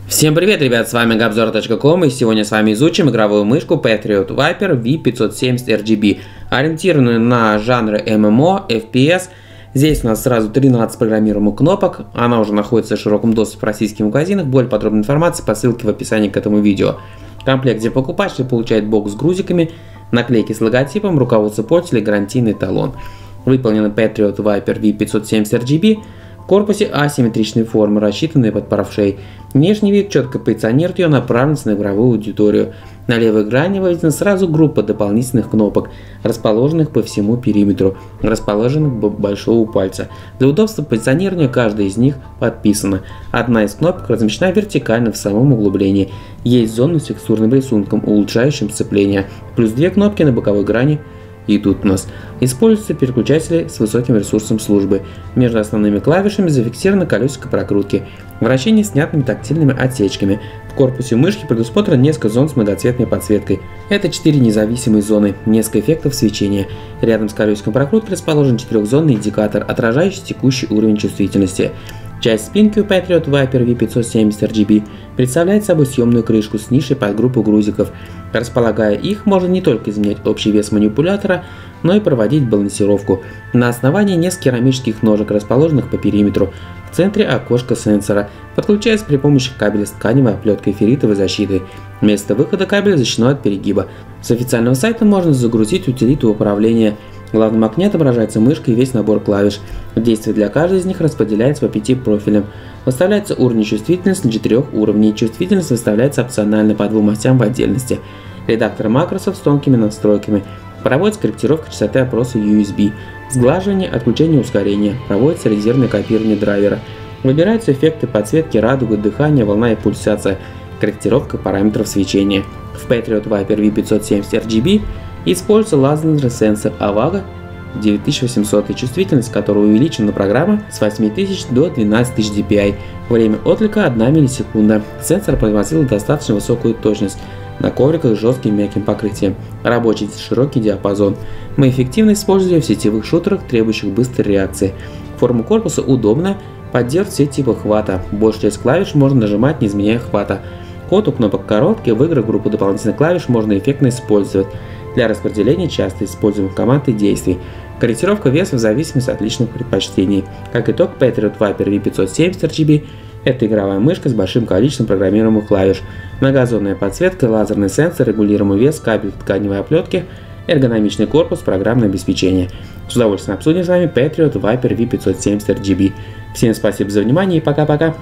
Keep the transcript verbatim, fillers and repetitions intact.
Всем привет, ребят, с вами габзор точка ком, и сегодня с вами изучим игровую мышку Patriot Viper ви пятьсот семьдесят эр джи би, ориентированную на жанры эм эм о, эф пи эс. Здесь у нас сразу тринадцать программируемых кнопок, она уже находится в широком доступе в российских магазинах, более подробной информации по ссылке в описании к этому видео. В комплекте покупатель получает бокс с грузиками, наклейки с логотипом, руководство пользователя и гарантийный талон. Выполнена Patriot Viper ви пятьсот семьдесят эр джи би. В корпусе асимметричной формы, рассчитанные под правшей. Внешний вид четко позиционирует ее направленность на игровую аудиторию. На левой грани выведена сразу группа дополнительных кнопок, расположенных по всему периметру, расположенных большого пальца. Для удобства позиционирования каждая из них подписана. Одна из кнопок размещена вертикально в самом углублении. Есть зона с текстурным рисунком, улучшающим сцепление. Плюс две кнопки на боковой грани. И тут у нас используются переключатели с высоким ресурсом службы. Между основными клавишами зафиксировано колесико прокрутки. Вращение с снятыми тактильными отсечками. В корпусе мышки предусмотрено несколько зон с многоцветной подсветкой. Это четыре независимые зоны, несколько эффектов свечения. Рядом с колесиком прокрутки расположен четырехзонный индикатор, отражающий текущий уровень чувствительности. Часть спинки у Patriot Viper ви пятьсот семьдесят эр джи би представляет собой съемную крышку с нишей под группу грузиков. Располагая их, можно не только изменять общий вес манипулятора, но и проводить балансировку. На основании нескольких керамических ножек, расположенных по периметру. В центре окошко сенсора, подключается при помощи кабеля с тканевой оплеткой ферритовой защиты. Место выхода кабеля защищено от перегиба. С официального сайта можно загрузить утилиту управления. В главном окне отображается мышка и весь набор клавиш. Действие для каждой из них распределяется по пяти профилям. Выставляется уровень чувствительности для четырех уровней. Чувствительность выставляется опционально по двум осям в отдельности. Редактор макросов с тонкими настройками. Проводится корректировка частоты опроса ю эс би. Сглаживание, отключение ускорения. Проводится резервное копирование драйвера. Выбираются эффекты подсветки, радуга, дыхание, волна и пульсация. Корректировка параметров свечения. В Patriot Viper ви пятьсот семьдесят эр джи би используется лазерный сенсор Avago девять тысяч восемьсот, и чувствительность которого увеличена программа с восьми тысяч до двенадцати тысяч ди пи ай. Время отклика одна миллисекунда. Сенсор демонстрирует достаточно высокую точность на ковриках с жестким мягким покрытием. Рабочий широкий диапазон. Мы эффективно используем ее в сетевых шутерах, требующих быстрой реакции. Форма корпуса удобна, поддерживает все типы хвата. Большую часть клавиш можно нажимать, не изменяя хвата. Ход у кнопок короткий, в играх группу дополнительных клавиш можно эффектно использовать для распределения часто используемых команд и действий. Корректировка веса в зависимости от личных предпочтений. Как итог, Patriot Viper ви пятьсот семьдесят эр джи би – это игровая мышка с большим количеством программируемых клавиш, многозонная подсветка, лазерный сенсор, регулируемый вес, кабель тканевой оплетки, эргономичный корпус, программное обеспечение. С удовольствием обсудим с вами Patriot Viper ви пятьсот семьдесят эр джи би. Всем спасибо за внимание и пока-пока!